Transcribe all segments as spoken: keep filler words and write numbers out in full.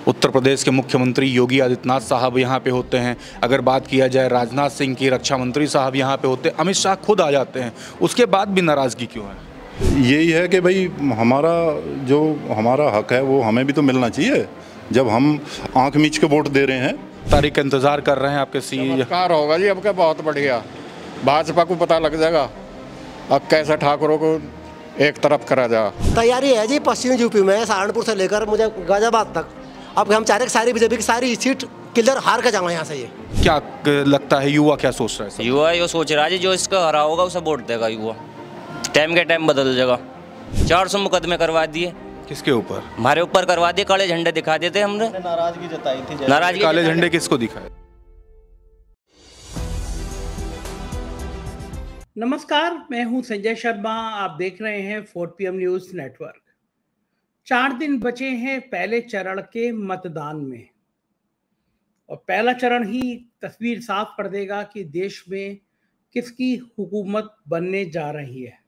उत्तर प्रदेश के मुख्यमंत्री योगी आदित्यनाथ साहब यहाँ पे होते हैं। अगर बात किया जाए राजनाथ सिंह की, रक्षा मंत्री साहब यहाँ पे होते हैं, अमित शाह खुद आ जाते हैं, उसके बाद भी नाराज़गी क्यों है? यही है कि भाई हमारा जो हमारा हक है वो हमें भी तो मिलना चाहिए। जब हम आंख मीच के वोट दे रहे हैं, तारीख का इंतजार कर रहे हैं आपके सी चमत्कार होगा जी। अब क्या बहुत बढ़िया, भाजपा को पता लग जाएगा अब कैसे ठाकुरों को एक तरफ करा जा। तैयारी है जी पश्चिमी यूपी में, सहारनपुर से लेकर मुझे गाजियाबाद तक। अब हम चाह रहे सारी बीजेपी की सारी सीट क्लियर हार के जाऊंगा यहाँ से। ये क्या लगता है युवा क्या सोच रहा है? युवा ये सोच रहा है जी जो इसका हरा होगा उसे वोट देगा युवा। टाइम के टाइम बदल जाएगा। चार सौ मुकदमे करवा दिए। किसके ऊपर? हमारे ऊपर करवा दिए। काले झंडे दिखा देते हमने, नाराजगी जताई थी। नाराजगी काले झंडे किसको दिखाए? नमस्कार, मैं हूं संजय शर्मा। आप देख रहे हैं four P M news network. चार दिन बचे हैं पहले चरण के मतदान में और पहला चरण ही तस्वीर साफ कर देगा कि देश में किसकी हुकूमत बनने जा रही है।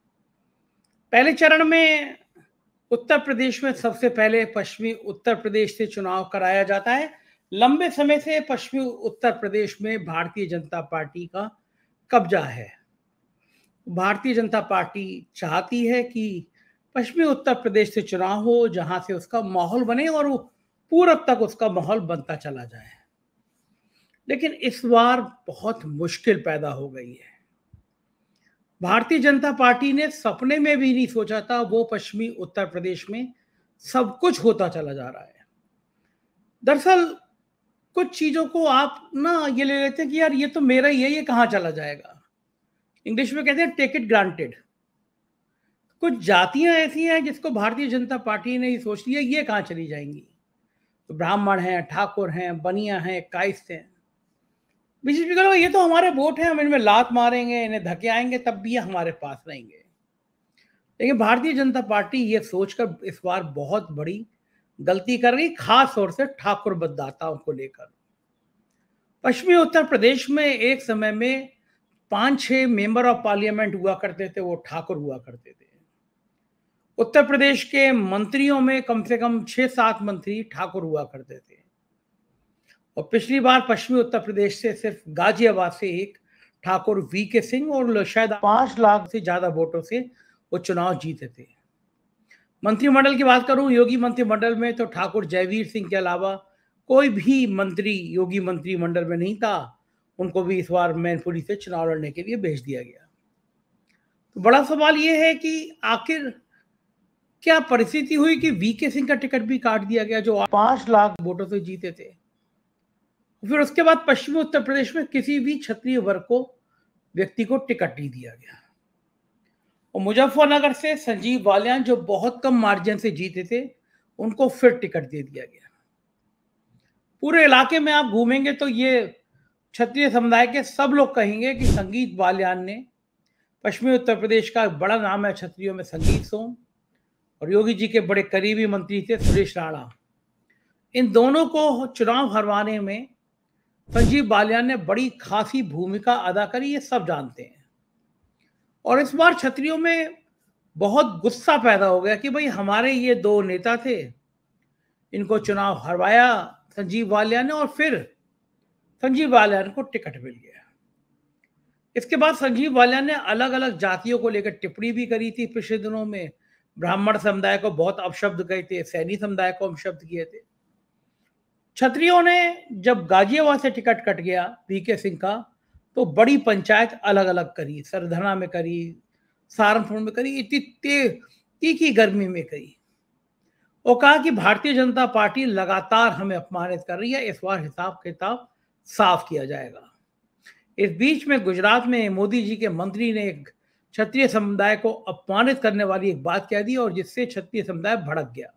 पहले चरण में उत्तर प्रदेश में सबसे पहले पश्चिमी उत्तर प्रदेश से चुनाव कराया जाता है। लंबे समय से पश्चिमी उत्तर प्रदेश में भारतीय जनता पार्टी का कब्जा है। भारतीय जनता पार्टी चाहती है कि पश्चिमी उत्तर प्रदेश से चुनाव हो जहां से उसका माहौल बने और वो पूरब तक उसका माहौल बनता चला जाए। लेकिन इस बार बहुत मुश्किल पैदा हो गई है। भारतीय जनता पार्टी ने सपने में भी नहीं सोचा था वो पश्चिमी उत्तर प्रदेश में सब कुछ होता चला जा रहा है। दरअसल कुछ चीजों को आप ना ये ले लेते हैं कि यार ये तो मेरा ही है, ये कहाँ चला जाएगा। इंग्लिश में कहते हैं टेक इट ग्रांटेड। कुछ जातियां ऐसी हैं जिसको भारतीय जनता पार्टी ने सोच लिया ये कहाँ चली जाएंगी। तो ब्राह्मण हैं, ठाकुर हैं, बनिया हैं, कायस्थ हैं। बीजेपी का ये तो हमारे वोट हैं, हम इनमें लात मारेंगे, इन्हें धके आएंगे, तब भी ये हमारे पास रहेंगे। लेकिन भारतीय जनता पार्टी ये सोचकर इस बार बहुत बड़ी गलती कर रही, खास तौर से ठाकुर मतदाताओं को लेकर। पश्चिमी उत्तर प्रदेश में एक समय में पांच छह मेंबर ऑफ पार्लियामेंट हुआ करते थे, वो ठाकुर हुआ करते थे। उत्तर प्रदेश के मंत्रियों में कम से कम छह सात मंत्री ठाकुर हुआ करते थे। और पिछली बार पश्चिमी उत्तर प्रदेश से सिर्फ गाजियाबाद से एक ठाकुर वी के सिंह और शायद पांच लाख से ज्यादा वोटों से वो चुनाव जीते थे। मंत्रिमंडल की बात करूं, योगी मंत्रिमंडल में तो ठाकुर जयवीर सिंह के अलावा कोई भी मंत्री योगी मंत्रिमंडल में नहीं था। उनको भी इस बार मैनपुरी से चुनाव लड़ने के लिए भेज दिया गया। तो बड़ा सवाल यह है कि आखिर क्या परिस्थिति हुई कि वी के सिंह का टिकट भी काट दिया गया जो पांच लाख वोटों से जीते थे। फिर उसके बाद पश्चिमी उत्तर प्रदेश में किसी भी क्षत्रिय वर्ग को व्यक्ति को टिकट नहीं दिया गया। और मुजफ्फरनगर से संजीव बालियान जो बहुत कम मार्जिन से जीते थे उनको फिर टिकट दे दिया गया। पूरे इलाके में आप घूमेंगे तो ये क्षत्रिय समुदाय के सब लोग कहेंगे कि संगीत बालियान ने, पश्चिमी उत्तर प्रदेश का बड़ा नाम है क्षत्रियों में संगीत सोम, और योगी जी के बड़े करीबी मंत्री थे सुरेश राणा। इन दोनों को चुनाव हरवाने में संजीव बालियान ने बड़ी खासी भूमिका अदा करी, ये सब जानते हैं। और इस बार क्षत्रियों में बहुत गुस्सा पैदा हो गया कि भाई हमारे ये दो नेता थे, इनको चुनाव हरवाया संजीव बालियान ने और फिर संजीव बालियान को टिकट मिल गया। इसके बाद संजीव बालियान ने अलग अलग जातियों को लेकर टिप्पणी भी करी थी पिछले दिनों में। ब्राह्मण समुदाय को बहुत अपशब्द कहे थे, सैनी समुदाय को अपशब्द किए थे। क्षत्रियों ने जब गाजियाबाद से टिकट कट गया वी के सिंह का तो बड़ी पंचायत अलग अलग करी, सरधना में करी, सहारनपुर में करी, इतनी तीखी गर्मी में करी। और कहा कि भारतीय जनता पार्टी लगातार हमें अपमानित कर रही है, इस बार हिसाब किताब साफ किया जाएगा। इस बीच में गुजरात में मोदी जी के मंत्री ने एक क्षत्रिय समुदाय को अपमानित करने वाली एक बात कह दी और जिससे क्षत्रिय समुदाय भड़क गया।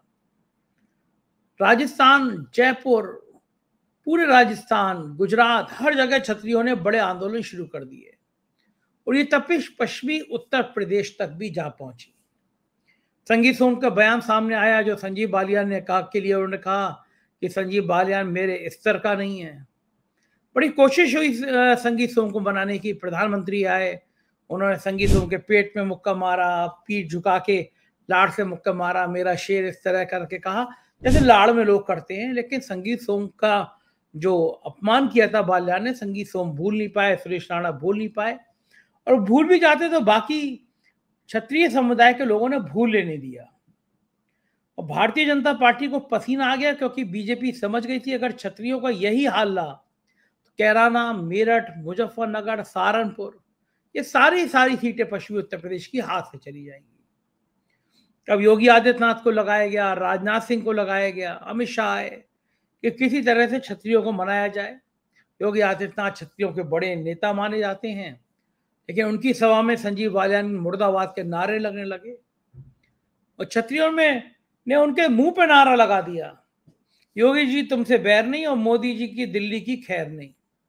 राजस्थान, जयपुर, पूरे राजस्थान, गुजरात, हर जगह क्षत्रियों ने बड़े आंदोलन शुरू कर दिए और ये तपिश पश्चिमी उत्तर प्रदेश तक भी जा पहुंची। संगीत सोम का बयान सामने आया जो संजीव बालियान ने कहा के लिए उन्होंने कहा कि संजीव बालियान मेरे स्तर का नहीं है। बड़ी कोशिश हुई संगीत सोम को बनाने की। प्रधानमंत्री आए, उन्होंने संगीत सोम के पेट में मुक्का मारा, पीठ झुका के लाड़ से मुक्का मारा, मेरा शेर, इस तरह करके कहा। जैसे लाड़ में लोग करते हैं। लेकिन संगीत सोम का जो अपमान किया था बाल्यान ने, संगीत सोम भूल नहीं पाए, सुरेश राणा भूल नहीं पाए, और भूल भी जाते तो बाकी क्षत्रिय समुदाय के लोगों ने भूल लेने दिया। और भारतीय जनता पार्टी को पसीना आ गया, क्योंकि बीजेपी समझ गई थी अगर क्षत्रियों का यही हाल रहा तो कैराना, मेरठ, मुजफ्फरनगर, सहारनपुर, ये सारी सारी सीटें पश्चिमी उत्तर प्रदेश की हाथ से चली जाएंगी। अब योगी आदित्यनाथ को लगाया गया, राजनाथ सिंह को लगाया गया, अमित शाह आए कि किसी तरह से क्षत्रियों को मनाया जाए। योगी आदित्यनाथ क्षत्रियों के बड़े नेता माने जाते हैं, लेकिन उनकी सभा में संजीव बालियान मुर्दाबाद के नारे लगने लगे और क्षत्रियों में ने उनके मुंह पे नारा लगा दिया, योगी जी तुमसे बैर नहीं और मोदी जी की दिल्ली की खैर नहीं।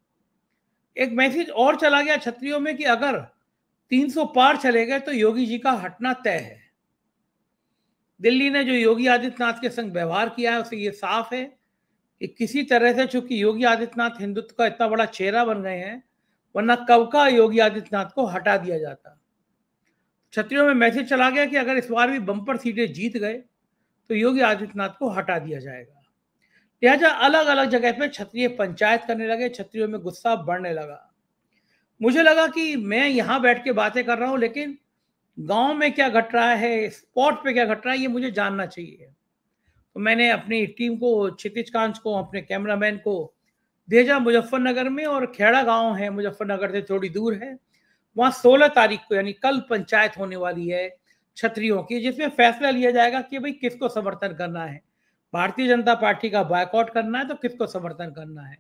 एक मैसेज और चला गया क्षत्रियों में कि अगर तीन सौ पार चले गए तो योगी जी का हटना तय है। दिल्ली ने जो योगी आदित्यनाथ के संग व्यवहार किया है उसे ये साफ है कि किसी तरह से, चूंकि योगी आदित्यनाथ हिंदुत्व का इतना बड़ा चेहरा बन गए हैं, वरना कब का योगी आदित्यनाथ को हटा दिया जाता। क्षत्रियों में मैसेज चला गया कि अगर इस बार भी बम्पर सीटें जीत गए तो योगी आदित्यनाथ को हटा दिया जाएगा। लिहाजा अलग अलग जगह पे क्षत्रिय पंचायत करने लगे, क्षत्रियों में गुस्सा बढ़ने लगा। मुझे लगा कि मैं यहाँ बैठ के बातें कर रहा हूँ, लेकिन गांव में क्या घट रहा है, स्पॉट पे क्या घट रहा है, ये मुझे जानना चाहिए। तो मैंने अपनी टीम को, क्षितिज कांच को, अपने कैमरामैन को भेजा मुजफ्फरनगर में, और खेड़ा गांव है मुजफ्फरनगर से थोड़ी दूर है। वहाँ सोलह तारीख को यानी कल पंचायत होने वाली है क्षत्रियों की, जिसमें फैसला लिया जाएगा कि भाई किसको समर्थन करना है, भारतीय जनता पार्टी का बायकॉट करना है तो किसको समर्थन करना है।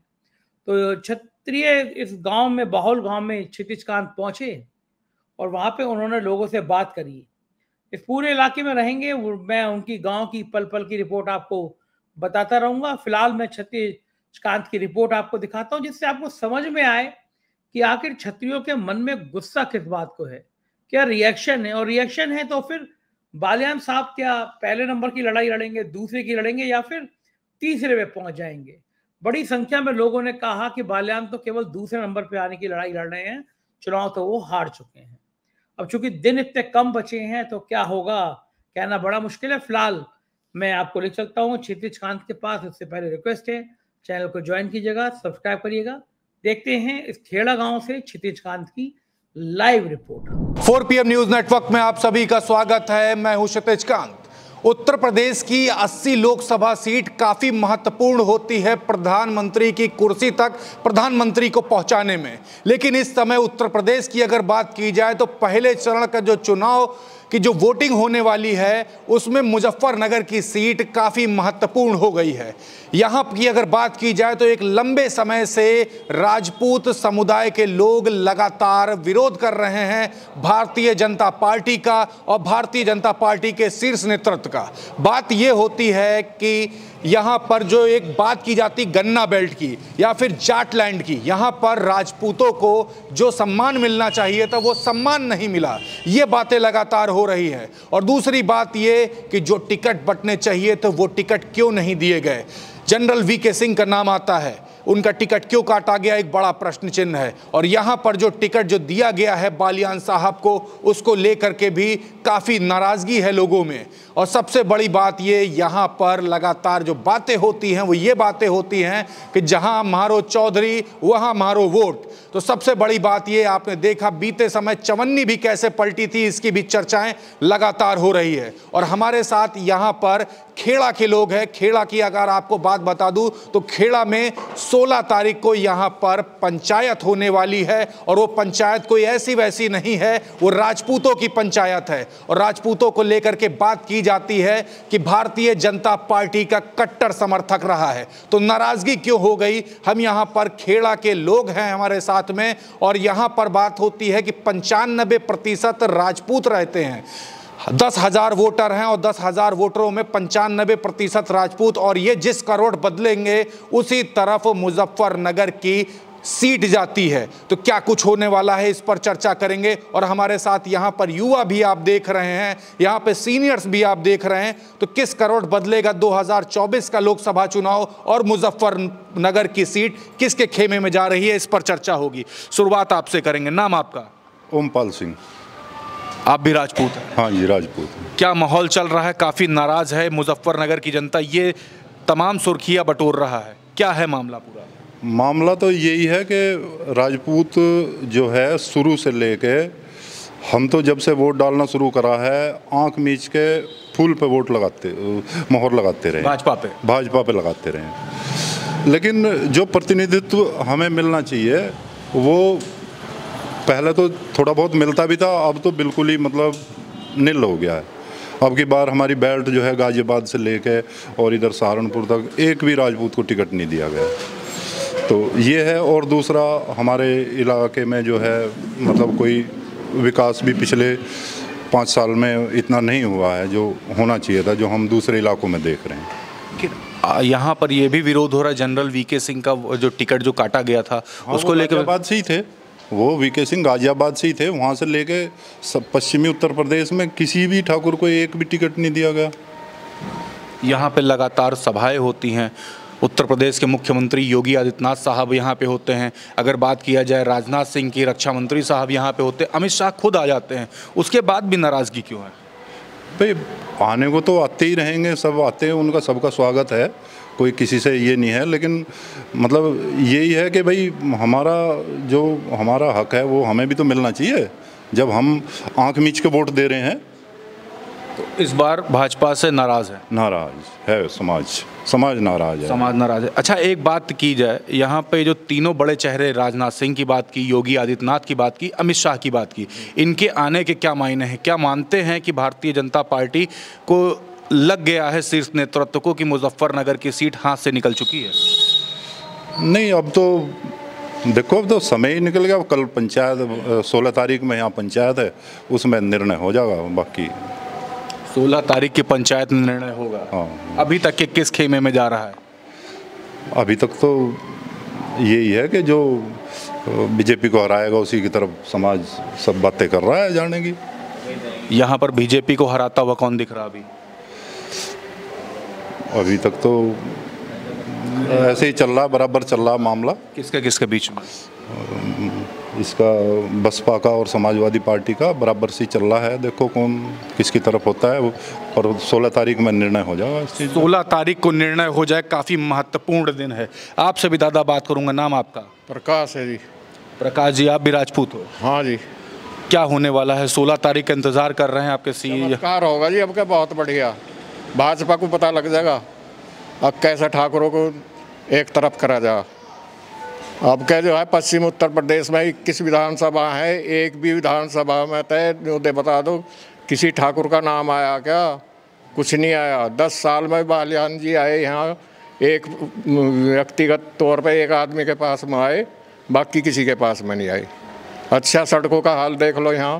तो क्षत्रिय इस गांव में, बाहुल गांव में क्षितिज कांत पहुंचे और वहां पे उन्होंने लोगों से बात करी। इस पूरे इलाके में रहेंगे, मैं उनकी गांव की पल पल की रिपोर्ट आपको बताता रहूंगा। फिलहाल मैं क्षितिज कांत की रिपोर्ट आपको दिखाता हूं, जिससे आपको समझ में आए कि आखिर क्षत्रियों के मन में गुस्सा किस बात को है, क्या रिएक्शन है। और रिएक्शन है तो फिर बालियान साहब क्या पहले नंबर की लड़ाई लड़ेंगे, दूसरे की लड़ेंगे, या फिर तीसरे में पहुंच जाएंगे। बड़ी संख्या में लोगों ने कहा कि बालियान तो केवल दूसरे नंबर पे आने की लड़ाई लड़ रहे हैं, चुनाव तो वो हार चुके हैं। अब चूंकि दिन इतने कम बचे हैं तो क्या होगा कहना बड़ा मुश्किल है। फिलहाल मैं आपको ले चलता हूँ क्षितिज कांत के पास। उससे पहले रिक्वेस्ट है, चैनल को ज्वाइन कीजिएगा, सब्सक्राइब करिएगा। देखते हैं इस खेड़ा गांव से क्षितिज कांत की live report. Four P M news network में आप सभी का स्वागत है। मैं हूं क्षितिज कांत। उत्तर प्रदेश की अस्सी लोकसभा सीट काफी महत्वपूर्ण होती है प्रधानमंत्री की कुर्सी तक, प्रधानमंत्री को पहुंचाने में। लेकिन इस समय उत्तर प्रदेश की अगर बात की जाए तो पहले चरण का जो चुनाव की जो वोटिंग होने वाली है उसमें मुजफ्फरनगर की सीट काफ़ी महत्वपूर्ण हो गई है। यहाँ की अगर बात की जाए तो एक लंबे समय से राजपूत समुदाय के लोग लगातार विरोध कर रहे हैं भारतीय जनता पार्टी का और भारतीय जनता पार्टी के शीर्ष नेतृत्व का। बात ये होती है कि यहाँ पर जो एक बात की जाती गन्ना बेल्ट की या फिर जाटलैंड की, यहाँ पर राजपूतों को जो सम्मान मिलना चाहिए था वो सम्मान नहीं मिला, ये बातें लगातार हो रही है। और दूसरी बात ये कि जो टिकट बंटने चाहिए तो वो टिकट क्यों नहीं दिए गए। जनरल वी के सिंह का नाम आता है, उनका टिकट क्यों काटा गया, एक बड़ा प्रश्न चिन्ह है। और यहाँ पर जो टिकट जो दिया गया है बालियान साहब को, उसको लेकर के भी काफ़ी नाराज़गी है लोगों में। और सबसे बड़ी बात ये, यहाँ पर लगातार जो बातें होती हैं वो ये बातें होती हैं कि जहाँ मारो चौधरी वहाँ मारो वोट। तो सबसे बड़ी बात ये, आपने देखा बीते समय चवन्नी भी कैसे पलटी थी, इसकी भी चर्चाएं लगातार हो रही है। और हमारे साथ यहाँ पर खेड़ा के लोग हैं। खेड़ा की अगर आपको बात बता दूं तो खेड़ा में सोलह तारीख को यहाँ पर पंचायत होने वाली है, और वो पंचायत कोई ऐसी वैसी नहीं है, वो राजपूतों की पंचायत है। और राजपूतों को लेकर के बात की जाती है कि भारतीय जनता पार्टी का कट्टर समर्थक रहा है। तो नाराजगी क्यों हो गई, हम यहाँ पर खेड़ा के लोग हैं हमारे साथ में, और यहाँ पर बात होती है कि पंचानबे प्रतिशत राजपूत रहते हैं। दस हजार वोटर हैं और दस हजार वोटरों में पंचानबे प्रतिशत राजपूत, और ये जिस करोड़ बदलेंगे उसी तरफ मुजफ्फरनगर की सीट जाती है। तो क्या कुछ होने वाला है, इस पर चर्चा करेंगे। और हमारे साथ यहाँ पर युवा भी आप देख रहे हैं, यहाँ पे सीनियर्स भी आप देख रहे हैं। तो किस करोड़ बदलेगा दो हज़ार चौबीस का लोकसभा चुनाव, और मुजफ्फरनगर की सीट किसके खेमे में जा रही है, इस पर चर्चा होगी। शुरुआत आपसे करेंगे, नाम आपका? ओमपाल सिंह। आप भी राजपूत हैं? हाँ जी, राजपूत। क्या माहौल चल रहा है? काफ़ी नाराज है मुजफ्फरनगर की जनता, ये तमाम सुर्खियां बटोर रहा है, क्या है मामला पूरा? मामला तो यही है कि राजपूत जो है शुरू से लेके, हम तो जब से वोट डालना शुरू करा है आंख मीच के फूल पे वोट लगाते, मोहर लगाते रहे, भाजपा पे भाजपा पे लगाते रहे। लेकिन जो प्रतिनिधित्व हमें मिलना चाहिए वो पहले तो थोड़ा बहुत मिलता भी था, अब तो बिल्कुल ही मतलब नील हो गया है। अब की बार हमारी बेल्ट जो है गाजियाबाद से लेके और इधर सहारनपुर तक एक भी राजपूत को टिकट नहीं दिया गया, तो ये है। और दूसरा, हमारे इलाके में जो है मतलब कोई विकास भी पिछले पाँच साल में इतना नहीं हुआ है जो होना चाहिए था, जो हम दूसरे इलाकों में देख रहे हैं। यहाँ पर ये भी विरोध हो रहा है, जनरल वीके सिंह का जो टिकट जो काटा गया था, हाँ, उसको लेकर गाजियाबाद से ही थे वो, वीके सिंह गाजियाबाद से ही थे, वहाँ से लेके सब पश्चिमी उत्तर प्रदेश में किसी भी ठाकुर को एक भी टिकट नहीं दिया गया। यहाँ पे लगातार सभाएं होती हैं, उत्तर प्रदेश के मुख्यमंत्री योगी आदित्यनाथ साहब यहाँ पे होते हैं, अगर बात किया जाए राजनाथ सिंह की, रक्षा मंत्री साहब यहाँ पे होते हैं, अमित शाह खुद आ जाते हैं, उसके बाद भी नाराज़गी क्यों है? भाई आने को तो आते ही रहेंगे, सब आते हैं, उनका सबका स्वागत है, कोई किसी से ये नहीं है। लेकिन मतलब यही है कि भाई हमारा जो हमारा हक है वो हमें भी तो मिलना चाहिए। जब हम आंख मीच के वोट दे रहे हैं तो इस बार भाजपा से नाराज़ है? नाराज है समाज, समाज नाराज है, समाज नाराज है। अच्छा, एक बात की जाए, यहाँ पे जो तीनों बड़े चेहरे, राजनाथ सिंह की बात की, योगी आदित्यनाथ की बात की, अमित शाह की बात की, इनके आने के क्या मायने हैं? क्या मानते हैं कि भारतीय जनता पार्टी को लग गया है शीर्ष नेतृत्व को कि मुजफ्फरनगर की सीट हाथ से निकल चुकी है? नहीं, अब तो देखो, अब तो समय ही निकल गया। कल पंचायत, सोलह तारीख में यहाँ पंचायत है, उसमें निर्णय हो जाएगा। बाकी सोलह तारीख की पंचायत में निर्णय होगा। हाँ। अभी तक के किस खेमे में जा रहा है? अभी तक तो यही है कि जो बीजेपी को हराएगा उसी की तरफ समाज सब बातें कर रहा है जाने की। यहाँ पर बीजेपी को हराता हुआ कौन दिख रहा अभी? अभी तक तो ऐसे ही चल रहा, बराबर चल रहा मामला। किसके किसके बीच में? इसका बसपा का और समाजवादी पार्टी का बराबर से चल रहा है। देखो कौन किसकी तरफ होता है, और सोलह तारीख में निर्णय हो जाएगा इस चीज़। सोलह तारीख को निर्णय हो जाए, काफ़ी महत्वपूर्ण दिन है। आपसे भी दादा बात करूंगा, नाम आपका? प्रकाश है जी। प्रकाश जी, आप भी राजपूत हो? हाँ जी। क्या होने वाला है? सोलह तारीख का इंतजार कर रहे हैं आपके सी? चमत्कार होगा जी अब क्या, बहुत बढ़िया। भाजपा को पता लग जाएगा अब कैसा ठाकुरों को एक तरफ करा जा। अब क्या जो है पश्चिम उत्तर प्रदेश में इक्कीस विधानसभा है, एक भी विधानसभा में तय दे बता दो किसी ठाकुर का नाम आया क्या? कुछ नहीं आया। दस साल में बालियान जी आए यहाँ, एक व्यक्तिगत तौर पे एक आदमी के पास में आए, बाकी किसी के पास में नहीं आए। अच्छा, सड़कों का हाल देख लो, यहाँ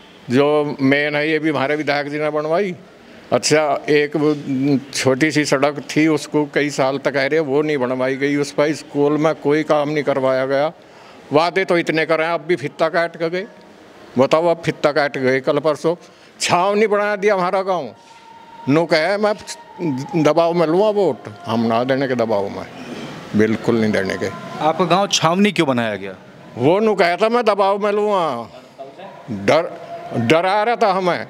जो मेन है ये भी हमारे विधायक जी ने बनवाई। अच्छा, एक छोटी सी सड़क थी उसको कई साल तक कह रहे वो नहीं बनवाई गई, उस पर स्कूल में कोई काम नहीं करवाया गया। वादे तो इतने कर रहे हैं, अब भी फित्ता काट के गए। बताओ, अब फित्ता काट गए। कल परसों छाँव नहीं बना दिया हमारा गांव। नो कहे मैं दबाव में लूँगा वोट, हम ना देने के दबाव में, बिल्कुल नहीं देने के। आपका गाँव छावनी क्यों बनाया गया? वो नु कहता मैं दबाव में लूँगा, डर डरा रहा था हमें।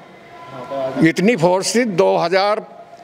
इतनी फोर्स थी, दो हज़ार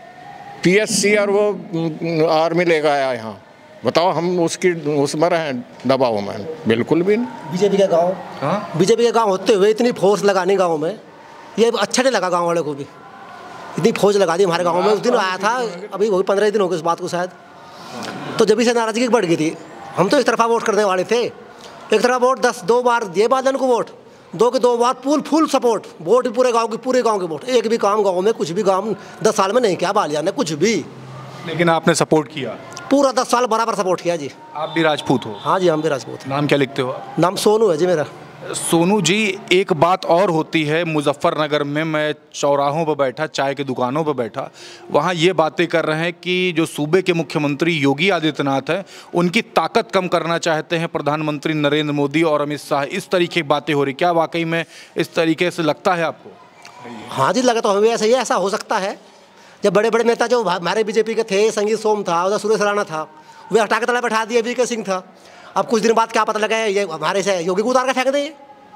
पीएससी और वो आर्मी लेकर आया यहाँ। बताओ, हम उसकी उसमें रहे दबाव में? बिल्कुल भी नहीं। बीजेपी का गांव, हाँ बीजेपी का गांव होते हुए इतनी फोर्स लगानी गांव में, ये अच्छा नहीं लगा गांव वाले को भी। इतनी फौज लगा दी हमारे गांव में। उस दिन आया था, अभी वही पंद्रह दिन हो गए इस बात को शायद, तो जब से नाराजगी बढ़ गई थी। हम तो एक तरफा वोट करने वाले थे, एक तरफा वोट दस दो बार दिए बादल को वोट, दो के दो बार फुल फुल सपोर्ट, वोट पूरे गांव की, पूरे गांव के वोट। एक भी काम गांव में कुछ भी काम दस साल में नहीं किया बालिया ने, कुछ भी। लेकिन आपने सपोर्ट किया पूरा दस साल बराबर सपोर्ट किया जी। आप भी राजपूत हो? हाँ जी, हम भी राजपूत। नाम क्या लिखते हो? नाम सोनू है जी मेरा। सोनू जी, एक बात और होती है मुजफ्फरनगर में, मैं चौराहों पर बैठा, चाय की दुकानों पर बैठा, वहाँ ये बातें कर रहे हैं कि जो सूबे के मुख्यमंत्री योगी आदित्यनाथ हैं, उनकी ताकत कम करना चाहते हैं प्रधानमंत्री नरेंद्र मोदी और अमित शाह। इस तरीके की बातें हो रही, क्या वाकई में इस तरीके से लगता है आपको? हाँ जी, लगा तो हमें ऐसा ही, ऐसा हो सकता है। जब बड़े बड़े नेता जो हमारे बीजेपी के थे, संगीत सोम था, उधर सुरेश राणा था, वे हटा के तला बैठा दिए, वी के सिंह था। अब कुछ दिन बाद क्या पता लगा ये हमारे से योगी को उतार कर फेंक दें।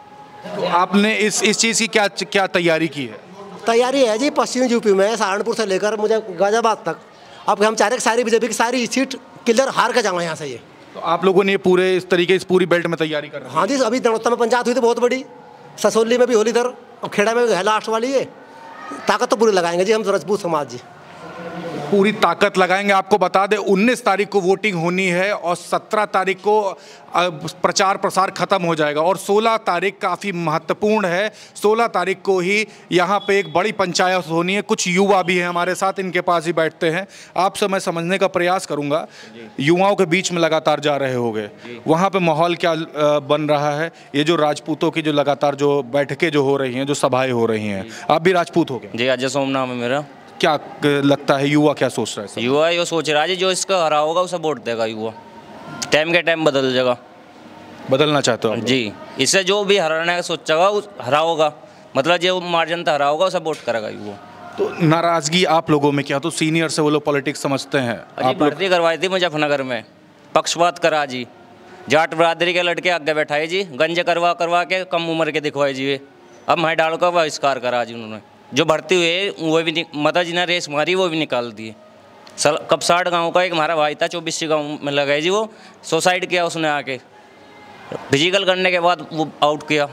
तो आपने इस इस चीज़ की क्या क्या तैयारी की है? तैयारी है जी, पश्चिमी यूपी में सहारनपुर से लेकर मुझे गाजियाबाद तक। अब हम चाह रहे सारी बीजेपी की सारी सीट क्लियर हार के जाऊँ यहाँ से। ये तो आप लोगों ने पूरे इस तरीके इस पूरी बेल्ट में तैयारी कर रहे हैं? हाँ जी, अभी दनौत्ता में पंचायत हुई थी बहुत बड़ी, ससोली में भी होली इधर, अब खेड़ा में है लास्ट वाली। ये ताकत तो पूरी लगाएंगे जी हम राजपूत समाज जी, पूरी ताकत लगाएंगे। आपको बता दें उन्नीस तारीख को वोटिंग होनी है और सत्रह तारीख को प्रचार प्रसार खत्म हो जाएगा और सोलह तारीख काफ़ी महत्वपूर्ण है। सोलह तारीख को ही यहाँ पे एक बड़ी पंचायत होनी है। कुछ युवा भी हैं हमारे साथ, इनके पास ही बैठते हैं। आपसे मैं समझने का प्रयास करूँगा, युवाओं के बीच में लगातार जा रहे होंगे, वहाँ पे माहौल क्या बन रहा है? ये जो राजपूतों की जो लगातार जो बैठकें जो हो रही हैं, जो सभाएँ हो रही हैं, आप भी राजपूत हो गए? जी, अजय सोम नाम है मेरा। क्या लगता है युवा क्या सोच रहा है? युवा ये सोच रहा है जी जो इसका हरा होगा उसे वोट देगा युवा। टाइम के टाइम बदल जाएगा। बदलना चाहते हो जी, इससे जो भी हराने का सोचेगा उस हरा होगा, मतलब जो मार्जिन तक हरा होगा उसे वोट करेगा युवा। तो नाराजगी आप लोगों में क्या? तो सीनियर से वो लोग पॉलिटिक्स समझते हैं। आप भर्ती करवाई थी मुजफ्फरनगर में, पक्षपात करा जी, जाट बरादरी के लड़के आगे बैठाए जी, गंजे करवा करवा के कम उम्र के दिखवाए जी। अब मैं डाल का बहिष्कार करा जी उन्होंने। जो भर्ती हुए वो भी माता जी ने रेस मारी, वो भी निकाल दिए। सल कपसाड़ गांव का एक हमारा भाई था, चौबीस गांव में लगाए जी, वो सुसाइड किया उसने आके, फिजिकल करने के बाद वो आउट किया।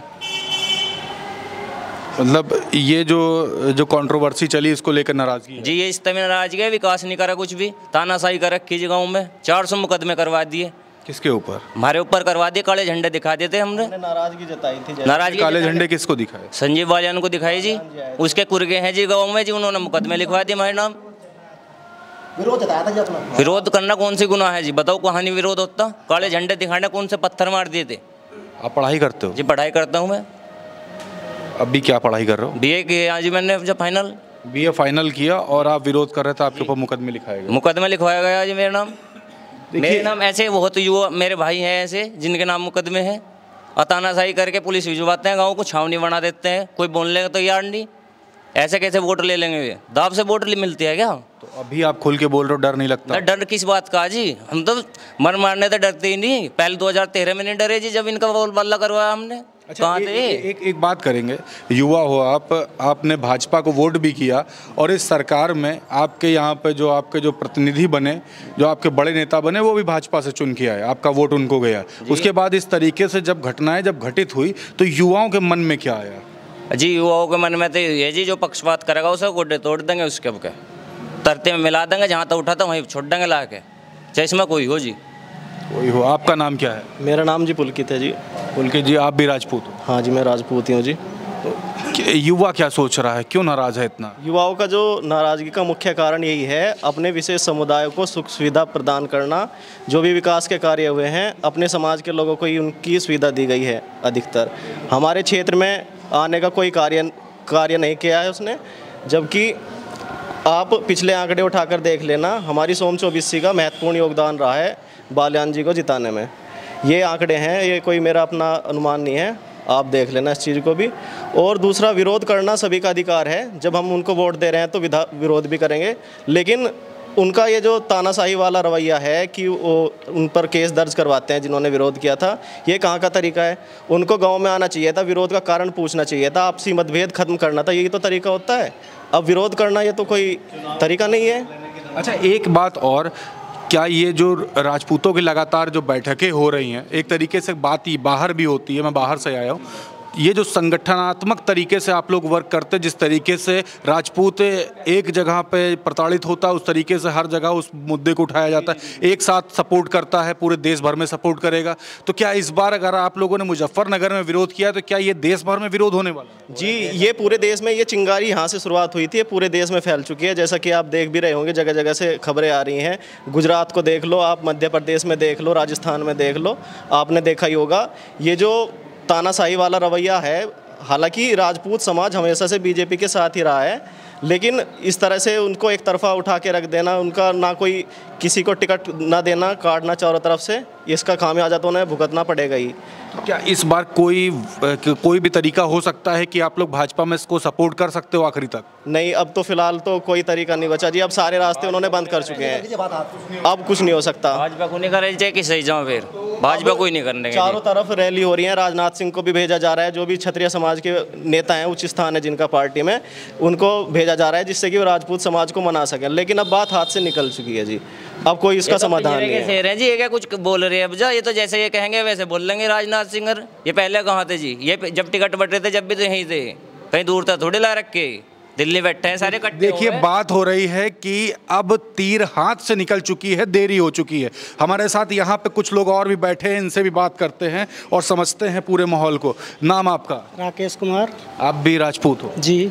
मतलब ये जो जो कंट्रोवर्सी चली इसको लेकर नाराजगी है? जी, ये इस तरह नाराजगी है, विकास नहीं करा कुछ भी, तानाशाही कर रखी जी गाँव में। चार सौ मुकदमे करवा दिए। किसके ऊपर? हमारे ऊपर करवा दिए, काले झंडे दिखा देते हमने। नाराजगी जताई थी। नाराजगी काले झंडे किसको दिखाए? संजीव बालियान को दिखाई जी, उसके कुर्गे हैं जी गाँव में जी, उन्होंने मुकदमे लिखवा दिए हमारे नाम। विरोध जताया था जी अपना। विरोध करना कौन सी गुनाह है जी? बताओ कहाँ नहीं विरोध होता? काले झंडे दिखाने कौन से पत्थर मार दिए थे? आप पढ़ाई करते हो? जी, पढ़ाई करता हूँ मैं। अभी क्या पढ़ाई कर रहे हो? बीए किया जी मैंने, जब फाइनल बीए फाइनल किया और आप विरोध कर रहे थे, आपके ऊपर मुकदमे लिखाए गए? मुकदमा लिखवाया गया जी मेरे नाम। मेरे नाम ऐसे बहुत युवा मेरे भाई हैं ऐसे जिनके नाम मुकदमे हैं। तानाशाही करके पुलिस भिजवाते हैं, गाँव को छावनी बना देते हैं, कोई बोलने का तैयार नहीं। ऐसे कैसे वोट ले लेंगे? ये दाव से वोट मिलती है क्या? तो अभी आप खुल के बोल रहे हो, डर नहीं लगता? डर किस बात का जी? हम तो मर मारने तो डरते ही नहीं। पहले दो हज़ार तेरह में नहीं डरे जी, जब इनका बोल बल्ला करवाया हमने। अच्छा, ए, ए, एक एक बात करेंगे, युवा हो आप, आपने भाजपा को वोट भी किया और इस सरकार में आपके यहाँ पे जो आपके जो प्रतिनिधि बने, जो आपके बड़े नेता बने, वो भी भाजपा से चुन के आए, आपका वोट उनको गया। उसके बाद इस तरीके से जब घटनाएं जब घटित हुई तो युवाओं के मन में क्या आया? जी, युवाओं के मन में तो ये जी जो पक्षपात करेगा उसे गोडे तोड़ देंगे, उसके अब क्या तरते में मिला देंगे, जहाँ तक उठा था वहीं छोड़ देंगे ला के, चाहे इसमें कोई हो जी। कोई हो। आपका नाम क्या है? मेरा नाम जी पुलकित है जी। पुलकित जी, आप भी राजपूत हो? हाँ जी, मैं राजपूत ही हूँ जी। तो युवा क्या सोच रहा है, क्यों नाराज है इतना? युवाओं का जो नाराज़गी का मुख्य कारण यही है, अपने विशेष समुदाय को सुख सुविधा प्रदान करना। जो भी विकास के कार्य हुए हैं, अपने समाज के लोगों को ही उनकी सुविधा दी गई है अधिकतर। हमारे क्षेत्र में आने का कोई कार्य कार्य नहीं किया है उसने। जबकि आप पिछले आंकड़े उठाकर देख लेना, हमारी सोम चौबीसी का महत्वपूर्ण योगदान रहा है बालियान जी को जिताने में। ये आंकड़े हैं, ये कोई मेरा अपना अनुमान नहीं है, आप देख लेना इस चीज़ को भी। और दूसरा, विरोध करना सभी का अधिकार है। जब हम उनको वोट दे रहे हैं तो विधा विरोध भी करेंगे, लेकिन उनका ये जो तानाशाही वाला रवैया है कि वो उन पर केस दर्ज करवाते हैं जिन्होंने विरोध किया था, ये कहाँ का तरीका है? उनको गांव में आना चाहिए था, विरोध का कारण पूछना चाहिए था, आपसी मतभेद खत्म करना था, यही तो तरीका होता है। अब विरोध करना ये तो कोई तरीका नहीं है। अच्छा, एक बात और, क्या ये जो राजपूतों की लगातार जो बैठकें हो रही हैं, एक तरीके से बात ही बाहर भी होती है, मैं बाहर से आया हूँ, ये जो संगठनात्मक तरीके से आप लोग वर्क करते हैं, जिस तरीके से राजपूत एक जगह पे प्रताड़ित होता है, उस तरीके से हर जगह उस मुद्दे को उठाया जाता है, एक साथ सपोर्ट करता है, पूरे देश भर में सपोर्ट करेगा। तो क्या इस बार अगर आप लोगों ने मुजफ्फरनगर में विरोध किया तो क्या ये देश भर में विरोध होने वाला? जी, ये पूरे देश में, ये चिंगारी यहाँ से शुरुआत हुई थी, ये पूरे देश में फैल चुकी है। जैसा कि आप देख भी रहे होंगे, जगह जगह से खबरें आ रही हैं। गुजरात को देख लो आप, मध्य प्रदेश में देख लो, राजस्थान में देख लो, आपने देखा ही होगा। ये जो तानाशाही वाला रवैया है, हालांकि राजपूत समाज हमेशा से बीजेपी के साथ ही रहा है, लेकिन इस तरह से उनको एक तरफा उठा के रख देना, उनका ना कोई किसी को टिकट ना देना, काटना चारों तरफ से, इसका खामियाजा तो उन्हें भुगतना पड़ेगा ही। क्या इस बार कोई कोई भी तरीका हो सकता है कि आप लोग भाजपा में इसको सपोर्ट कर सकते हो आखिरी तक? नहीं, अब तो फिलहाल तो कोई तरीका नहीं बचा जी, अब सारे रास्ते उन्होंने बंद कर चुके हैं, अब कुछ नहीं हो सकता। भाजपा को नहीं कर रही चाहिए कि सही जाओ फिर भाजपा कोई नहीं करने चारों तरफ रैली हो रही है, राजनाथ सिंह को भी भेजा जा रहा है, जो भी क्षत्रिय समाज के नेता हैं, उच्च स्थान है जिनका पार्टी में, उनको भेजा जा रहा है जिससे कि वो राजपूत समाज को मना सकें। लेकिन अब बात हाथ से निकल चुकी है जी, अब कोई इसका समाधान नहीं है। है जी, ये क्या कुछ बोल रहे हैं अब जा, ये तो जैसे ये कहेंगे वैसे बोल लेंगे राजनाथ सिंह। ये पहले कहाँ थे जी, ये जब टिकट बट रहे थे जब भी तो यहीं थे, कहीं दूर था थोड़े ला रखे, दिल्ली बैठे हैं सारे इकट्ठे। देखिए बात हो रही है कि अब तीर हाथ से निकल चुकी है, देरी हो चुकी है। हमारे साथ यहाँ पे कुछ लोग और भी बैठे हैं, इनसे भी बात करते हैं और समझते हैं पूरे माहौल को। नाम आपका? राकेश कुमार। आप भी राजपूत हो? जी।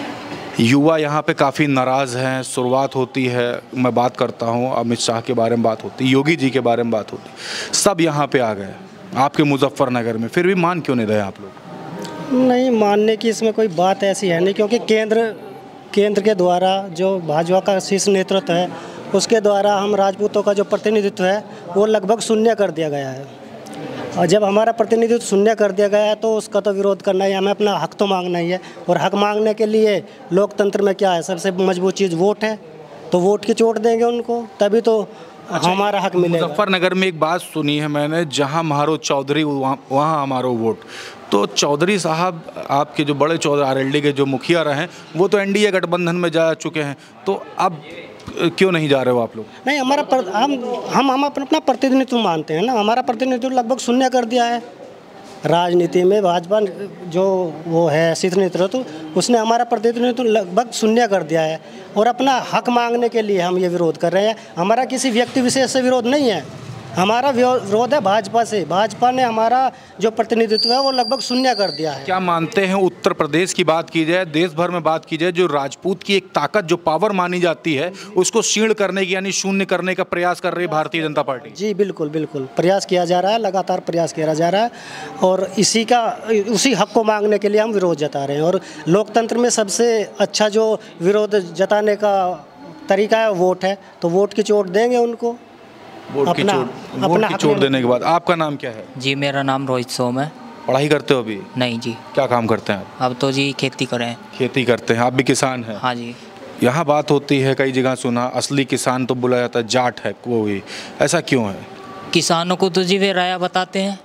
युवा यहाँ पे काफ़ी नाराज़ हैं, शुरुआत होती है, मैं बात करता हूँ अमित शाह के बारे में बात होती, योगी जी के बारे में बात होती, सब यहाँ पे आ गए आपके मुजफ्फरनगर में, फिर भी मान क्यों नहीं रहे आप लोग? नहीं मानने की इसमें कोई बात ऐसी है नहीं, क्योंकि केंद्र केंद्र के द्वारा जो भाजपा का शीर्ष नेतृत्व है उसके द्वारा हम राजपूतों का जो प्रतिनिधित्व है वो लगभग शून्य कर दिया गया है। और जब हमारा प्रतिनिधित्व शून्य कर दिया गया है तो उसका तो विरोध करना ही, हमें अपना हक तो मांगना ही है। और हक मांगने के लिए लोकतंत्र में क्या है, सबसे मजबूत चीज़ वोट है, तो वोट की चोट देंगे उनको, तभी तो अच्छा, हमारा हक मिलेगा। मुजफ्फरनगर में एक बात सुनी है मैंने, जहां मारो चौधरी वहां हमारो वोट। तो चौधरी साहब आपके जो बड़े चौधरी आरएलडी के जो मुखिया रहे हैं वो तो एनडीए गठबंधन में जा चुके हैं, तो अब क्यों नहीं जा रहे हो आप लोग? नहीं, हमारा पर, हम हम हम अपना प्रतिनिधित्व मानते हैं ना, हमारा प्रतिनिधित्व लगभग शून्य कर दिया है राजनीति में। भाजपा जो वो है शीर्ष नेतृत्व, उसने हमारा प्रतिनिधित्व लगभग शून्य कर दिया है और अपना हक मांगने के लिए हम ये विरोध कर रहे हैं। हमारा किसी व्यक्ति विशेष से विरोध नहीं है, हमारा विरोध है भाजपा से। भाजपा ने हमारा जो प्रतिनिधित्व है वो लगभग शून्य कर दिया है। क्या मानते हैं उत्तर प्रदेश की बात की जाए, देश भर में बात की जाए, जो राजपूत की एक ताकत जो पावर मानी जाती है उसको क्षीण करने की यानी शून्य करने का प्रयास कर रही है भारतीय जनता पार्टी? जी बिल्कुल बिल्कुल, प्रयास किया जा रहा है, लगातार प्रयास किया जा रहा है और इसी का उसी हक को मांगने के लिए हम विरोध जता रहे हैं। और लोकतंत्र में सबसे अच्छा जो विरोध जताने का तरीका है वोट है, तो वोट की चोट देंगे उनको। वोट की चोट, वोट की चोट देने के बाद। आपका नाम क्या है? जी मेरा नाम रोहित सोम है। पढ़ाई करते हो अभी? नहीं जी। क्या काम करते हैं आप? अब तो जी खेती करें। खेती करते हैं, आप भी किसान हैं? हाँ जी। यहाँ बात होती है, कई जगह सुना असली किसान तो बुलाया जाता है जाट है वो ही, ऐसा क्यों है? किसानों को तो जी वे राया बताते हैं,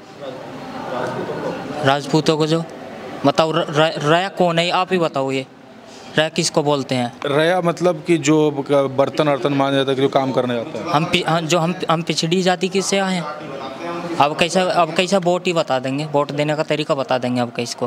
राजपूतों को जो बताओ राया कौन है, आप ही बताओ ये रया किसको बोलते हैं? रया मतलब कि जो बर्तन वर्तन मांझ जाता है, जो काम करने जाता है। हम, हम जो हम हम पिछड़ी जाति किससे आए हैं? अब कैसा अब कैसा वोट ही बता देंगे, वोट देने का तरीका बता देंगे अब किसको।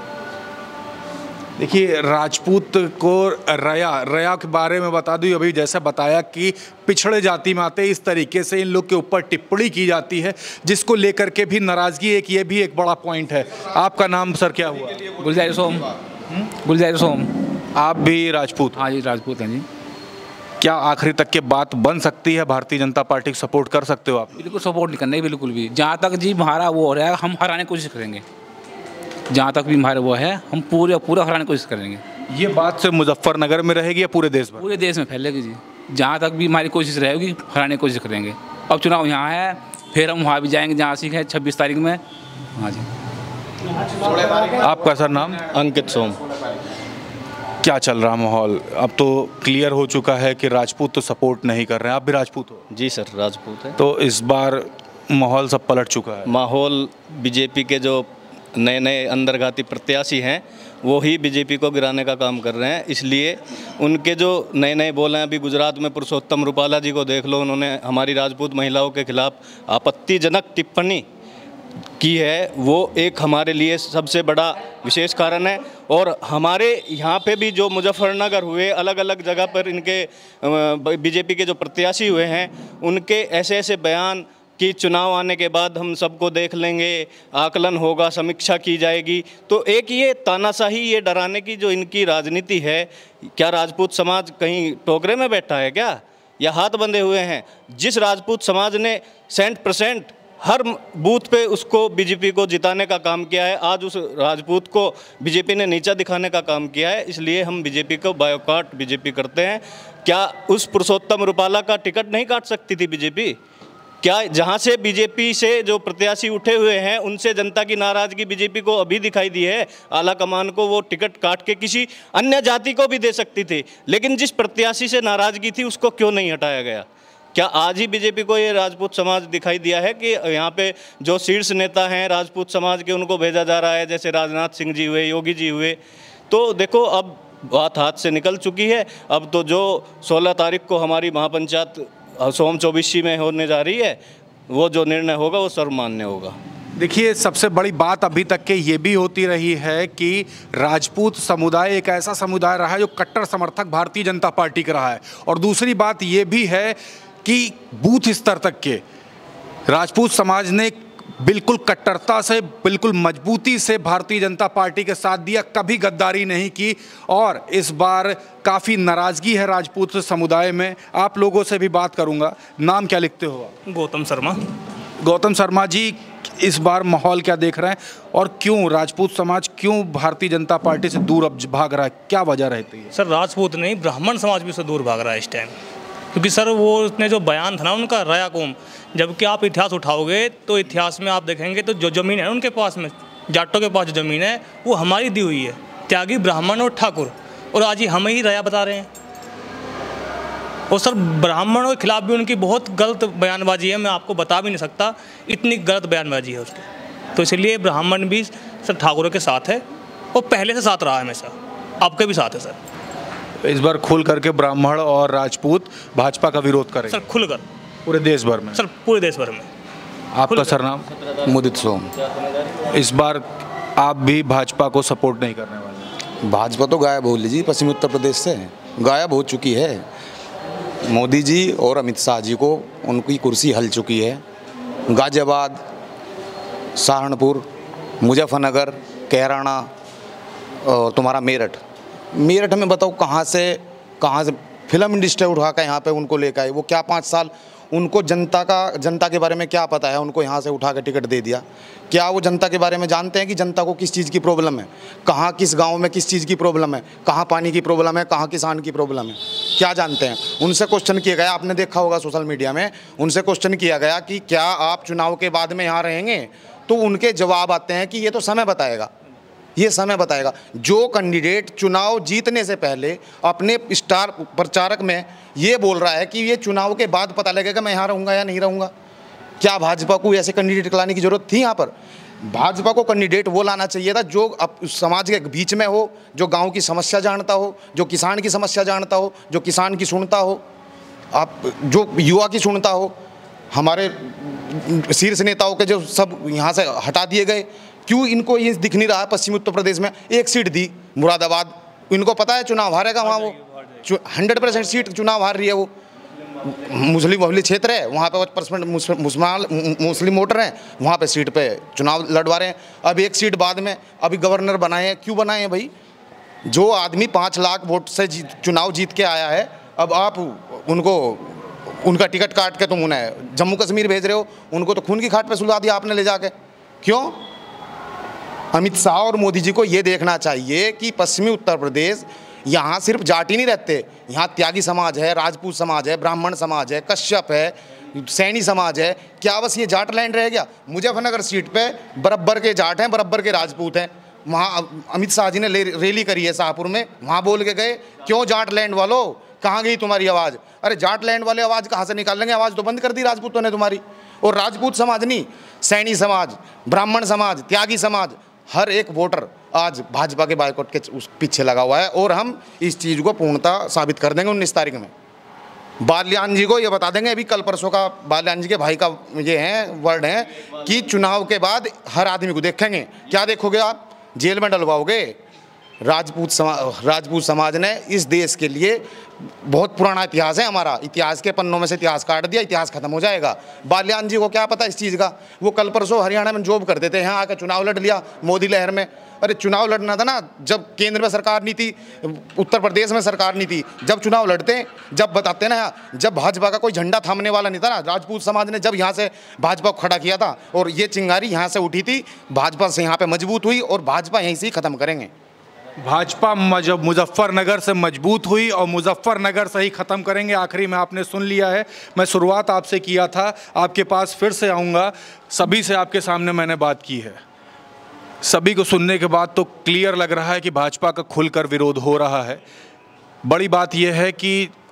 देखिए राजपूत को रया रया के बारे में बता दूँ, अभी जैसा बताया कि पिछड़े जाति में आते, इस तरीके से इन लोग के ऊपर टिप्पणी की जाती है जिसको लेकर के भी नाराज़गी, एक ये भी एक बड़ा पॉइंट है। आपका नाम सर क्या हुआ? गुलजार सोम। गुलजार सोम। आप भी राजपूत? हाँ जी राजपूत हैं जी। क्या आखिरी तक के बात बन सकती है, भारतीय जनता पार्टी को सपोर्ट कर सकते हो आप? बिल्कुल सपोर्ट नहीं करना, बिल्कुल भी। जहाँ तक जी हमारा वो हो रहा है हम हराने की कोशिश करेंगे, जहाँ तक भी हमारे वो है हम पूरे पूरा हराने की कोशिश करेंगे। ये बात से मुजफ्फरनगर में रहेगी या पूरे देश में? पूरे देश में फैलेगी जी, जहाँ तक भी हमारी कोशिश रहेगी हराने की कोशिश करेंगे। अब चुनाव यहाँ है, फिर हम वहाँ भी जाएंगे जहाँ सीख है छब्बीस तारीख में। हाँ जी। आपका सर नाम? अंकित सोम। क्या चल रहा माहौल? अब तो क्लियर हो चुका है कि राजपूत तो सपोर्ट नहीं कर रहे हैं, आप भी राजपूत हो? जी सर राजपूत है। तो इस बार माहौल सब पलट चुका है। माहौल बीजेपी के जो नए नए अंतर्घाती प्रत्याशी हैं वो ही बीजेपी को गिराने का काम कर रहे हैं, इसलिए उनके जो नए नए बोल हैं, अभी गुजरात में पुरुषोत्तम रूपाला जी को देख लो, उन्होंने हमारी राजपूत महिलाओं के खिलाफ आपत्तिजनक टिप्पणी की है, वो एक हमारे लिए सबसे बड़ा विशेष कारण है। और हमारे यहाँ पे भी जो मुजफ्फरनगर हुए, अलग अलग जगह पर इनके बीजेपी के जो प्रत्याशी हुए हैं, उनके ऐसे ऐसे बयान कि चुनाव आने के बाद हम सबको देख लेंगे, आकलन होगा, समीक्षा की जाएगी, तो एक ये तानाशाही, ये डराने की जो इनकी राजनीति है, क्या राजपूत समाज कहीं टोकरे में बैठा है क्या, या हाथ बंधे हुए हैं? जिस राजपूत समाज ने सेंट परसेंट हर बूथ पे उसको बीजेपी को जिताने का काम किया है, आज उस राजपूत को बीजेपी ने नीचा दिखाने का काम किया है, इसलिए हम बीजेपी को बायोकॉट बीजेपी करते हैं। क्या उस पुरुषोत्तम रूपाला का टिकट नहीं काट सकती थी बीजेपी? क्या जहां से बीजेपी से जो प्रत्याशी उठे हुए हैं उनसे जनता की नाराजगी बीजेपी को अभी दिखाई दी है? आला कमान को वो टिकट काट के किसी अन्य जाति को भी दे सकती थी, लेकिन जिस प्रत्याशी से नाराजगी थी उसको क्यों नहीं हटाया गया? क्या आज ही बीजेपी को ये राजपूत समाज दिखाई दिया है कि यहाँ पे जो शीर्ष नेता हैं राजपूत समाज के उनको भेजा जा रहा है, जैसे राजनाथ सिंह जी हुए, योगी जी हुए? तो देखो अब बात हाथ से निकल चुकी है। अब तो जो सोलह तारीख को हमारी महापंचायत सोम चौबीसी में होने जा रही है, वो जो निर्णय होगा वो सर्वमान्य होगा। देखिए, सबसे बड़ी बात अभी तक के ये भी होती रही है कि राजपूत समुदाय एक ऐसा समुदाय रहा है जो कट्टर समर्थक भारतीय जनता पार्टी का रहा है, और दूसरी बात ये भी है कि बूथ स्तर तक के राजपूत समाज ने बिल्कुल कट्टरता से, बिल्कुल मजबूती से भारतीय जनता पार्टी के साथ दिया, कभी गद्दारी नहीं की। और इस बार काफ़ी नाराज़गी है राजपूत समुदाय में। आप लोगों से भी बात करूंगा। नाम क्या लिखते हो आप? गौतम शर्मा। गौतम शर्मा जी, इस बार माहौल क्या देख रहे हैं और क्यों राजपूत समाज क्यों भारतीय जनता पार्टी से दूर अब भाग रहा है, क्या वजह रहती है? सर, राजपूत नहीं, ब्राह्मण समाज भी उससे दूर भाग रहा है इस टाइम, क्योंकि सर वो उसने जो बयान था ना उनका, रया कौम, जबकि आप इतिहास उठाओगे तो इतिहास में आप देखेंगे तो जो ज़मीन है उनके पास में, जाटों के पास जो ज़मीन है वो हमारी दी हुई है, त्यागी ब्राह्मण और ठाकुर, और आज ही हमें ही रया बता रहे हैं। और सर ब्राह्मणों के खिलाफ भी उनकी बहुत गलत बयानबाजी है, मैं आपको बता भी नहीं सकता, इतनी गलत बयानबाजी है उसकी। तो इसलिए ब्राह्मण भी सर ठाकुरों के साथ है और पहले से साथ रहा है हमेशा, आपके भी साथ है सर। इस बार खुल करके ब्राह्मण और राजपूत भाजपा का विरोध करें सर, खुलकर पूरे देश भर में? सर पूरे देश भर में। आपका सर नाम? मुदित सोम। इस बार आप भी भाजपा को सपोर्ट नहीं करने वाले? भाजपा तो गायब हो लीजिए, पश्चिमी उत्तर प्रदेश से गायब हो चुकी है। मोदी जी और अमित शाह जी को उनकी कुर्सी हल चुकी है। गाजियाबाद, सहारनपुर, मुजफ्फरनगर, कैराना और तुम्हारा मेरठ मेरठ में बताओ कहाँ से कहाँ से फिल्म इंडस्ट्री उठा कर यहाँ पे उनको लेकर आए। वो क्या पाँच साल उनको जनता का जनता के बारे में क्या पता है? उनको यहाँ से उठा कर टिकट दे दिया। क्या वो जनता के बारे में जानते हैं कि जनता को किस चीज़ की प्रॉब्लम है, कहाँ किस गांव में किस चीज़ की प्रॉब्लम है, कहाँ पानी की प्रॉब्लम है, कहाँ किसान की प्रॉब्लम है? क्या जानते हैं? उनसे क्वेश्चन किया गया, आपने देखा होगा सोशल मीडिया में, उनसे क्वेश्चन किया गया कि क्या आप चुनाव के बाद में यहाँ रहेंगे? तो उनके जवाब आते हैं कि ये तो समय बताएगा, ये समय बताएगा। जो कैंडिडेट चुनाव जीतने से पहले अपने स्टार प्रचारक में ये बोल रहा है कि ये चुनाव के बाद पता लगेगा मैं यहाँ रहूँगा या नहीं रहूँगा, क्या भाजपा को ऐसे कैंडिडेट लाने की ज़रूरत थी? यहाँ पर भाजपा को कैंडिडेट वो लाना चाहिए था जो अब समाज के बीच में हो, जो गांव की समस्या जानता हो, जो किसान की समस्या जानता हो, जो किसान की सुनता हो, आप जो युवा की सुनता हो। हमारे शीर्ष नेताओं के जो सब यहाँ से हटा दिए गए, क्यों इनको ये दिख नहीं रहा है? पश्चिमी उत्तर प्रदेश में एक सीट दी मुरादाबाद, इनको पता है चुनाव हारेगा वहाँ, वो हंड्रेड परसेंट सीट चुनाव हार रही है। वो मुस्लिम बहुल्य क्षेत्र है, वहाँ पे परसेंट मुस्लिम वोटर हैं, वहाँ पे सीट पे चुनाव लड़वा रहे हैं। अब एक सीट बाद में अभी गवर्नर बनाए हैं, क्यों बनाए हैं भाई? जो आदमी पाँच लाख वोट से जीत, चुनाव जीत के आया है, अब आप उनको उनका टिकट काट के तुम उन्हें जम्मू कश्मीर भेज रहे हो, उनको तो खून की खाट पे सुलगा दिया आपने ले जाके। क्यों? अमित शाह और मोदी जी को ये देखना चाहिए कि पश्चिमी उत्तर प्रदेश, यहाँ सिर्फ जाट ही नहीं रहते, यहाँ त्यागी समाज है, राजपूत समाज है, ब्राह्मण समाज है, कश्यप है, सैनी समाज है। क्या बस ये जाट लैंड रह गया? मुजफ्फरनगर सीट पे बराबर के जाट हैं, बराबर के राजपूत हैं। वहाँ अमित शाह जी ने रैली करी है शाहपुर में, वहाँ बोल के गए, क्यों जाट लैंड वालों कहाँ गई तुम्हारी आवाज़? अरे जाट लैंड वाले आवाज़ कहाँ से निकाल लेंगे? आवाज़ तो बंद कर दी राजपूतों ने तुम्हारी। और राजपूत समाज नहीं, सैनी समाज, ब्राह्मण समाज, त्यागी समाज, हर एक वोटर आज भाजपा के बायकॉट के उस पीछे लगा हुआ है। और हम इस चीज़ को पूर्णतः साबित कर देंगे उन्नीस तारीख में। बाल्यान जी को ये बता देंगे, अभी कल परसों का बाल्यान जी के भाई का ये हैं वर्ड है कि चुनाव के बाद हर आदमी को देखेंगे। क्या देखोगे आप? जेल में डलवाओगे। राजपूत समाज राजपूत समाज ने इस देश के लिए बहुत पुराना इतिहास है, हमारा इतिहास के पन्नों में से इतिहास काट दिया, इतिहास खत्म हो जाएगा। बाल्यान जी को क्या पता इस चीज़ का? वो कल परसों हरियाणा में जॉब करते थे, यहाँ आकर चुनाव लड़ लिया मोदी लहर में। अरे चुनाव लड़ना था ना जब केंद्र में सरकार नहीं थी, उत्तर प्रदेश में सरकार नहीं थी, जब चुनाव लड़ते, जब बताते ना, जब भाजपा का कोई झंडा थामने वाला नहीं था ना, राजपूत समाज ने जब यहाँ से भाजपा को खड़ा किया था और ये चिंगारी यहाँ से उठी थी, भाजपा से यहाँ पे मजबूत हुई और भाजपा यहीं से ही खत्म करेंगे। भाजपा जब मुजफ्फरनगर से मजबूत हुई और मुजफ्फरनगर से ही ख़त्म करेंगे। आखिरी में आपने सुन लिया है, मैं शुरुआत आपसे किया था, आपके पास फिर से आऊँगा। सभी से आपके सामने मैंने बात की है, सभी को सुनने के बाद तो क्लियर लग रहा है कि भाजपा का खुलकर विरोध हो रहा है। बड़ी बात यह है कि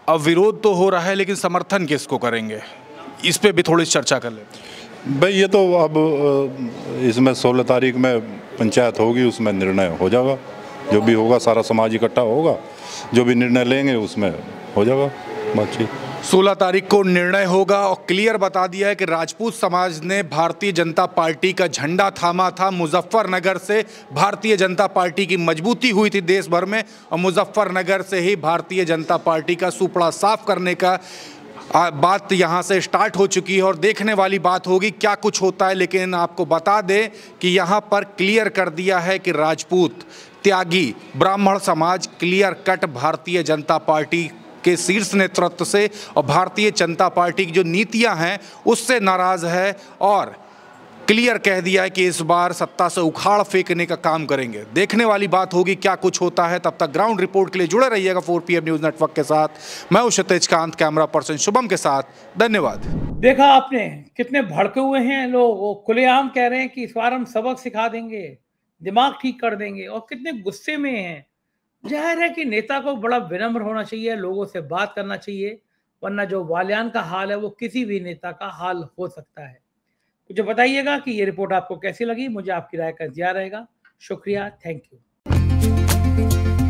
अब विरोध तो हो रहा है लेकिन समर्थन किसको करेंगे, इस पे भी थोड़ी चर्चा कर लेते हैं। भाई ये तो अब इसमें सोलह तारीख में पंचायत होगी, उसमें निर्णय हो जाएगा। जो भी होगा सारा समाज इकट्ठा होगा, जो भी निर्णय लेंगे उसमें हो जाएगा बातचीत। सोलह तारीख को निर्णय होगा और क्लियर बता दिया है कि राजपूत समाज ने भारतीय जनता पार्टी का झंडा थामा था। मुजफ्फरनगर से भारतीय जनता पार्टी की मजबूती हुई थी देश भर में, और मुजफ्फरनगर से ही भारतीय जनता पार्टी का सुपड़ा साफ करने का बात यहां से स्टार्ट हो चुकी है और देखने वाली बात होगी क्या कुछ होता है। लेकिन आपको बता दें कि यहां पर क्लियर कर दिया है कि राजपूत, त्यागी, ब्राह्मण समाज clear cut Bharatiya Janata party के शीर्ष नेतृत्व से और भारतीय जनता पार्टी की जो नीतियां हैं उससे नाराज है और क्लियर कह दिया है कि इस बार सत्ता से उखाड़ फेंकने का काम करेंगे। देखने वाली बात होगी क्या कुछ होता है। तब तक ग्राउंड रिपोर्ट के लिए जुड़े रहिएगा four P M news network के साथ। मैं हूं क्षितिज कांत, कैमरा पर्सन शुभम के साथ। धन्यवाद। देखा आपने कितने भड़के हुए हैं लोग, वो खुलेआम कह रहे हैं कि इस बार हम सबक सिखा देंगे, दिमाग ठीक कर देंगे, और कितने गुस्से में हैं। जाहिर है कि नेता को बड़ा विनम्र होना चाहिए, लोगों से बात करना चाहिए, वरना जो वालियान का हाल है वो किसी भी नेता का हाल हो सकता है। मुझे बताइएगा कि ये रिपोर्ट आपको कैसी लगी, मुझे आपकी राय का इंतजार रहेगा। शुक्रिया, थैंक यू।